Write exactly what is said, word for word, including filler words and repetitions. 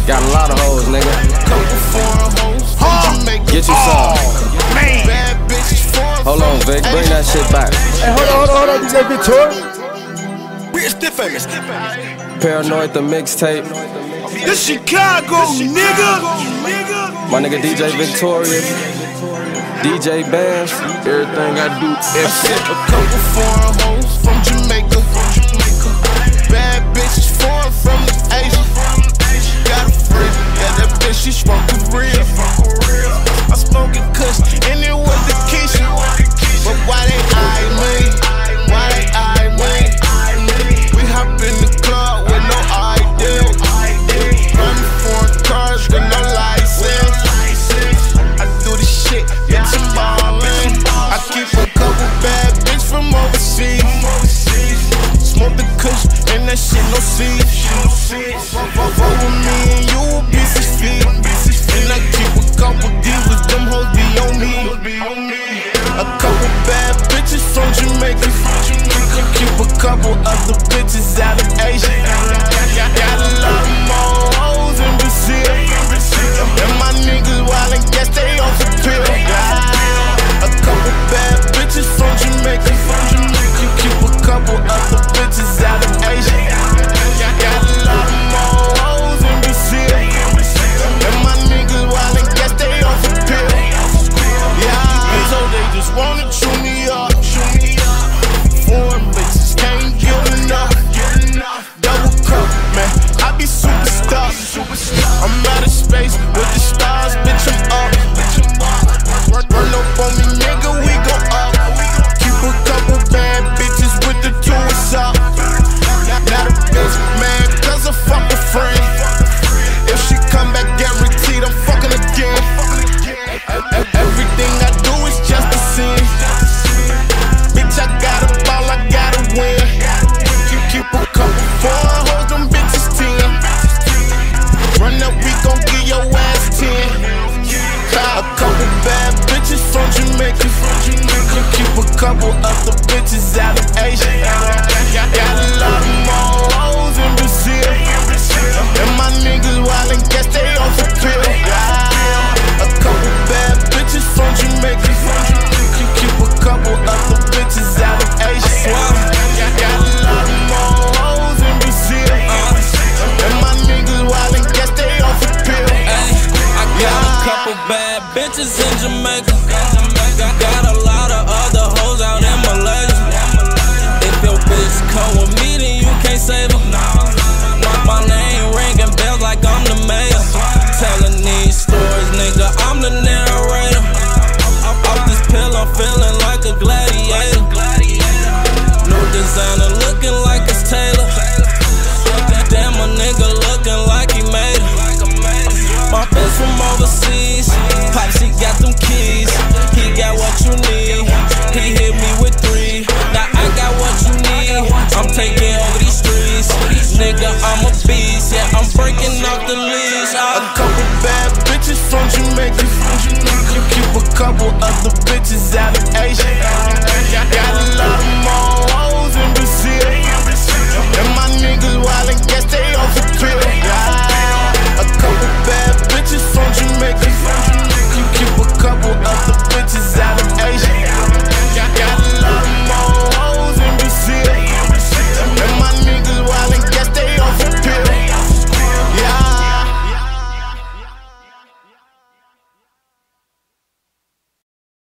Got a lot of hoes, nigga. Couple foreign hoes from Jamaica. Get you some. Oh, man. Bad bitches foreign. Hold on, Vic. Bring that shit back. Hey, hold on, hold on, hold on, D J Victoria. We're still famous. Paranoid the mixtape. This Chicago, nigga. My nigga D J Victorious, D J Bands, everything I do. I sent a couple foreign hoes from Jamaica. Bad bitches foreign from Asia. Got a friend, yeah, that bitch she smoking real. I smoking kush, and it was the Keisha. But why they eye me? Why they eye me? We hop in the club with no idea. Running foreign cars with no license. I do this shit, bitch, I'm ballin'. I keep a couple bad bitch from overseas. Smoke the kush, and that shit no seed. Fuck with me and you will be six feet. And I keep a couple divas, them hoes be on me. A couple bad bitches from Jamaica. Keep a couple other bitches out of Asia. Got a lot of more hoes in Brazil. And my niggas wildin', guess they off the pill. A couple bad bitches from Jamaica. Keep a couple other bitches out of Asia. Got a lot of more hoes in Brazil. And my niggas wildin', guess they off the pill. Yeah, so they just wanna chew me up. Foreign bitches can't get enough. Double cup, man, I be super stuck. I'm out of space with the stars, bitch, I'm up. Run up on me, nigga, we go up. Keep a couple bad bitches with the tools up. Not a bitch, man, cause I fuck a friend. If she come back guaranteed, I'm fucking again. Everything I do is just a sin. Bitch, I got a ball, I gotta win. Keep, keep a couple foreign hoes, them bitches ten. Run up, we gon' give your ass ten. A couple bad bitches from Jamaica. Keep a couple other bitches out of Asia. Got a lot of more hoes in Brazil. And my niggas wildin', guess they off the pill. A couple bad bitches from Jamaica. Keep a couple other bitches out of Asia. Got a lot of more hoes in Brazil. And my niggas wildin', guess they off the pill. I got a couple bad bitches in Jamaica. Got a lot of other hoes out in Malaysia. If your bitch come with me, then you can't save her. My, my name ringing bells like I'm the mayor. Telling these stories, nigga, I'm the narrator. Off this pill, I'm feeling like a gladiator. New designer looking like it's Taylor. Damn, a nigga looking like he made it. My bitch from overseas, Pops, he got them keys. He got what you need, he hit me with three. Now I got what you need, I'm taking over these streets. Nigga, I'm a beast, yeah, I'm breaking off the leash. A couple bad bitches from Jamaica. Keep a couple other bitches out